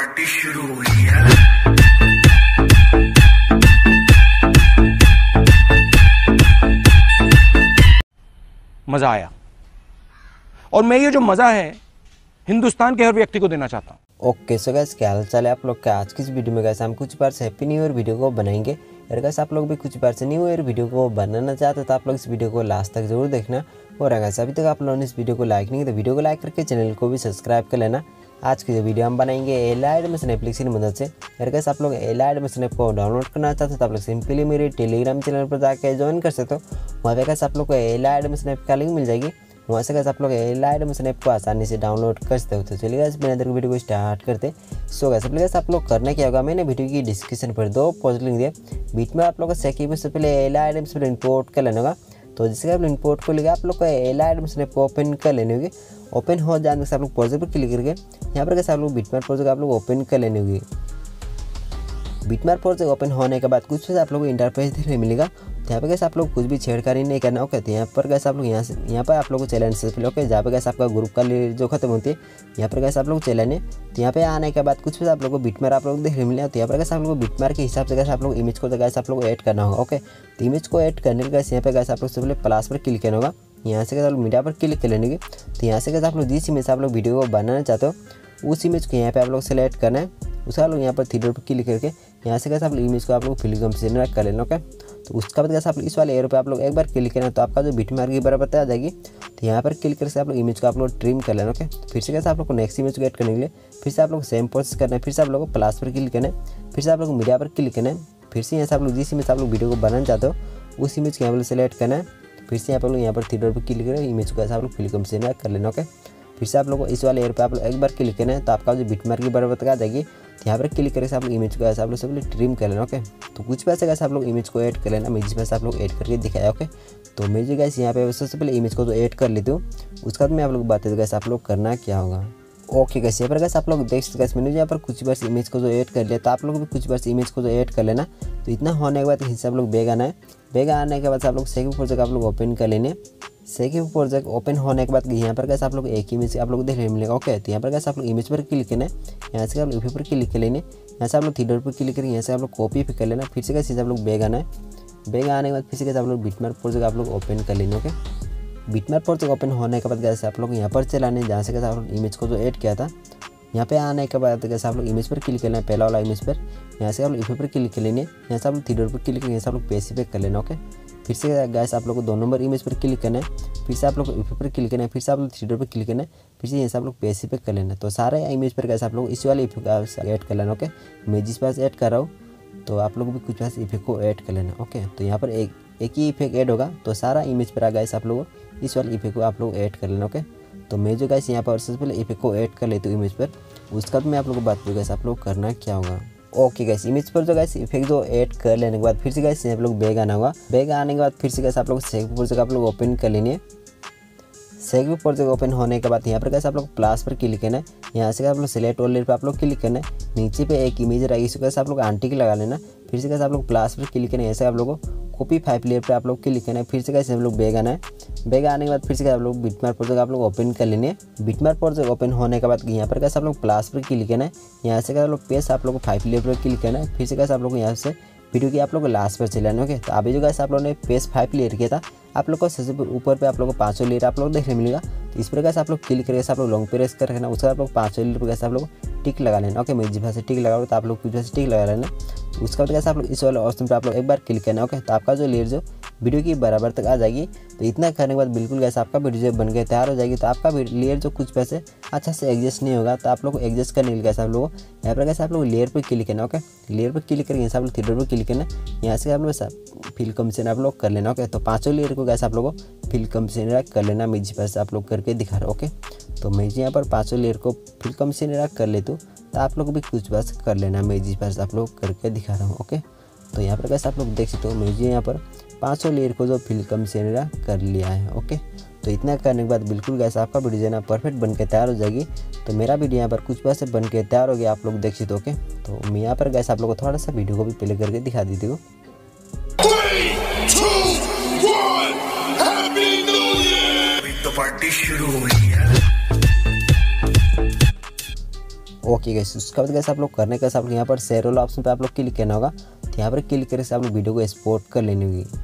Party शुरू हुई है। मजा आया और मैं ये जो मजा है हिंदुस्तान के हर व्यक्ति को देना चाहता हूँ। ओके सो गाइस, क्या हाल चाल है आप लोग का। आज की इस वीडियो में गाइस हम कुछ बार से हैप्पी न्यू ईयर वीडियो को बनाएंगे। और गाइस आप लोग भी कुछ बार से न्यू ईयर वीडियो को बनाना चाहते हो तो आप लोग इस वीडियो को लास्ट तक जरूर देखना। और गाइस अभी तक आप लोगों ने इस वीडियो को लाइक नहीं किया तो वीडियो को लाइक करके चैनल को भी सब्सक्राइब कर लेना। आज की जो वीडियो हम बनाएंगे एला एडमिशन एप्लीकेशन की मदद से। अगर गाइस आप लोग एला एडमिशन ऐप को डाउनलोड करना चाहते हो तो आप लोग सिंपली मेरे टेलीग्राम चैनल पर जाकर ज्वाइन कर सकते हो। वहाँ पे गाइस आप लोग को एला एडमिशन ऐप का लिंक मिल जाएगी। वहाँ से गाइस आप लोग एला एडमिशन ऐप को आसानी से डाउनलोड कर सकते हो। तो चलिए गाइस बिना देर वीडियो को स्टार्ट करते। सो गाइस आप लोग करना क्या होगा, मैंने वीडियो की डिस्क्रिप्शन पर 2 पोस्ट लिंक दिए। बीच में आप लोग को सेकेंड से पहले एला एडमिशन इंपोर्ट कर लेना होगा। तो जिससे आप इंपोर्ट को लेकर आप लोग को एला एडमिशन ऐप को ओपन कर लेनी होगी। ओपन हो जाने से आप लोग प्रोजेक्ट पर क्लिक करके यहाँ पर कैसे आप लोग बिटमैप प्रोजेक्ट आप लोग ओपन कर लेनी होगी। बिटमैप प्रोजेक्ट ओपन होने के बाद कुछ आप लोग को इंटरफेस देखने मिलेगा। तो यहाँ पे कैसे आप लोग कुछ भी छेड़खानी नहीं करना। ओके, तो यहाँ पर कैसे आप लोग यहाँ पर आप लोग को चैलेंज से पहले ओके, जहाँ पे कैसे आपका ग्रुप का लीड जो खत्म होती है यहाँ पर कैसे आप लोग चैलेंज है। तो यहाँ पे आने के बाद कुछ भी आप लोग को बिटमैप आप लोग देखने मिलेगा। तो यहाँ पर कैसे आप लोग बिटमैप के हिसाब से कैसे आप लोग इमेज को कैसे आप लोग ऐड करना होगा। ओके, तो इमेज को ऐड करने के कैसे यहाँ पे कैसे आप लोग से पहले प्लस पर क्लिक करना होगा। यहाँ से कैसे आप लोग मीडिया पर क्लिक कर लेंगे। तो यहाँ से कैसे आप लोग जिस इमेज से आप लोग वीडियो को बनाना चाहते हो उस इमेज को यहाँ पे आप लोग सेलेक्ट करना है। उसका लोग यहाँ पर थ्री डॉट पर क्लिक करके यहाँ से कैसे आप लोग इमेज को आप लोग फिल्म से कर लेना। ओके, तो उसका बाद कैसे आप लोग इस वाले एरो पे आप लोग एक बार क्लिक करना तो आपका जो बिटमैप की बराबर आ जाएगी। तो यहाँ पर क्लिक करके आप लोग इमेज को आप लोग ट्रिम कर लेना। ओके, फिर से कैसे आप लोग को नेक्स्ट इमेज को ऐड करने के लिए फिर से आप लोग सेम प्रोसेस करना है। फिर से आप लोग को प्लस पर क्लिक करना है। फिर से आप लोग मीडिया पर क्लिक करना है। फिर से यहाँ से आप लोग जिस इमेज आप लोग वीडियो को बनाना चाहते हो उस इमेज को यहाँ पर सेलेक्ट करना है। फिर से यहाँ पर लोग यहाँ पर थ्री डॉट पर क्लिक करें, इमेज को ऐसा आप लोग फिल्म से कर लेना। ओके, फिर से आप लोग को इस वाले एयर पे आप लोग एक बार क्लिक करना है तो आपका जो बिटमैप की बराबर आ जाएगी। तो यहाँ पर क्लिक करके आप लोग इमेज को ऐसा आप लोग सब ट्रिम कर लेना। ओके, तो कुछ पैसे कैसे आप लोग इमेज को ऐड कर लेना, मैं जिस पैसे आप लोग ऐड करके दिखाया। ओके, तो मैं जो गैस यहाँ पे सबसे पहले इमेज को जो ऐड कर लेती हूँ उसका मैं आप लोग बात है गैस आप लोग करना क्या होगा। ओके गैस, यहाँ पर गैस आप लोग देख सकते गैस मैंने यहाँ पर कुछ बार इमेज को जो ऐड कर लिया तो आप लोग भी कुछ बार इमेज को जो ऐड कर लेना। तो इतना होने के बाद हिस्से आप लोग बैग आना है। बैग आने के बाद आप लोग सेकेंड प्रोजेक्ट आप लोग ओपन कर लेने। सेकेंड प्रोजेक्ट ओपन होने के बाद यहाँ पर कैसे आप लोग एक इमेज आप लोग देखने मिलेगा। ओके, तो यहाँ पर कैसे आप लोग इमेज पर क्लिक करना है। यहाँ से आप लोग इफे पर क्लिक कर लेने। यहाँ से आप लोग थ्री डॉट पर क्लिक करें, यहाँ से आप लोग कॉपी पे कर लेना। फिर से कैसे आप लोग बैग आना है। बैग आने के बाद फिर से कैसे आप लोग बिटमैप प्रोजेक्ट आप लोग ओपन कर लेना। ओके, बिटमैप प्रोजेक्ट ओपन होने के बाद कैसे आप लोग यहाँ पर चलाने जहाँ से कैसे आप लोग इमेज को जो ऐड किया था यहाँ पे आने के बाद कैसे आप लोग इमेज पर क्लिक करना है, पहला वाला इमेज पर। यहाँ से आप लोग इफे पर क्लिक कर लेने। यहाँ से आप लोग थ्री डॉट पर क्लिक करेंगे, यहाँ से आप लोग पेज पे कर लेना। ओके, फिर से गैस आप लोग को 2 नंबर इमेज पर क्लिक करना है। फिर से आप लोग को इफे पर क्लिक करना है। फिर से आप लोग थ्री डॉट पर क्लिक करना है। फिर से यहाँ से आप लोग पेज पे कर लेना। तो सारे इमेज पर कैसे आप लोग इस वाले इफेक्ट ऐड कर लेना। ओके, मैं जिस पास ऐड कर रहा हूँ तो आप लोग भी कुछ पास इफेक्ट को ऐड कर लेना। ओके, तो यहाँ पर एक ही इफेक्ट ऐड होगा तो सारा इमेज पर गैस आप लोग इस वाले इफेक्ट को आप लोग ऐड कर लेना। ओके, तो मैं जो गैस यहाँ पर सबसे पहले इफेक्ट को ऐड कर लेती हूँ इमेज पर, उसका भी मैं आप लोग को बात करूँ गैस आप लोग करना क्या होगा। ओके गैस, इमेज पर जो गैस इफेक्ट जो ऐड कर लेने के बाद फिर से गैस आप लोग बैग आना होगा। बैग आने के बाद फिर से गैस आप लोग सेकेंड प्रोजेक्ट आप लोग ओपन कर लेंगे। सेकेंड प्रोजेक्ट ओपन होने के बाद यहाँ पर कैसे आप लोग प्लस पर क्लिक करना है। यहाँ से आप लोग सिलेक्ट ऑल लेयर पर आप लोग क्लिक करना है। नीचे पे एक इमेज रहेगी, इसको कैसे आप लोग आंटी लगा लेना। फिर से कैसे आप लोग प्लस पर क्लिक करना है। ऐसे आप लोग को कॉपी 5 लेयर पर आप लोग क्लिक करना है। फिर से कैसे हम लोग बैग आना है। बैग आने के बाद फिर से आप लोग बिटमैप प्रोजेक्ट आप लोग ओपन कर लेने। बिटमैप प्रोजेक्ट ओपन होने के बाद यहाँ पर कैसे आप लोग प्लस पर क्लिक करना है। यहाँ से आप लोग पेज आप लोग को 5 लेयर पर क्लिक करना है। फिर से कैसे आप लोग यहाँ से वीडियो की आप लोग को लास्ट पर चलाना। ओके, तो अभी जो कैसे आप लोगों ने पेज 5 लेयर किया था आप लोग को सबसे ऊपर पे आप लोग को 5 लेयर आप लोग देखने मिलेगा। तो इस पर कैसे आप लोग क्लिक करके आप लोग लॉन्ग प्रेस कर रखना। उसका आप लोग 5 लेयर पर कैसे आप लोग टिक लगा लेना। ओके, मैं जिस भाषा से टिक लगाओगे तो आप लोग कुछ भाषा टिक लगा लेना। उसका बाद कैसे आप लोग इस वाले ऑप्शन पर आप लोग एक बार क्लिक करना। ओके, तो आपका जो लेयर जो वीडियो की बराबर तक आ जाएगी। तो इतना करने के बाद बिल्कुल कैसे आपका वीडियो बन के तैयार हो जाएगी। तो आपका लेयर जो कुछ पैसे अच्छा से एडजस्ट नहीं होगा तो आप लोग को एडजस्ट करने के लिए कैसे आप लोग यहाँ पर कैसे आप लोग लेयर पर क्लिक करना। ओके, लेयर पर क्लिक करके यहाँ से आप लोग थ्री डॉट पर क्लिक करना। यहाँ से आप लोग फिल कमिशन आप लोग कर लेना। ओके, तो 5 लेयर को कैसे आप लोगों को फिल कमिशन कर लेना। मैं जिस पैसे आप लोग करके दिखा रहा हूँ। ओके, तो मैं यहाँ पर 5 लेयर को फिल कमिशन कर लेता हूँ तो आप लोग भी कुछ बस कर लेना। मैं जिस पैसे आप लोग करके दिखा रहा हूँ। ओके, तो यहाँ पर कैसे आप लोग देख सकते हो मैं यहाँ पर 5 लेयर को जो फिल कमिशन कर लिया है। ओके, तो इतना करने के बाद बिल्कुल गैस आपका वीडियो ना परफेक्ट बन के तैयार हो जाएगी। तो मेरा वीडियो यहाँ पर कुछ पैसे बन के तैयार हो गया, आप लोग देख सकते हो। ओके, तो मैं यहाँ पर गैस आप लोग को थोड़ा सा वीडियो को भी प्ले करके दिखा देती हूँ। 3, 2, 1, हैप्पी न्यू ईयर। अभी तो पार्टी शुरू हुई है। ओके गाइस, उसके बाद गाइस आप लोग करने का आप लोग यहाँ पर शेयर वाला ऑप्शन पे आप लोग क्लिक करना होगा। तो यहाँ पर क्लिक करके आप लोग वीडियो को एक्सपोर्ट कर लेनी होगी।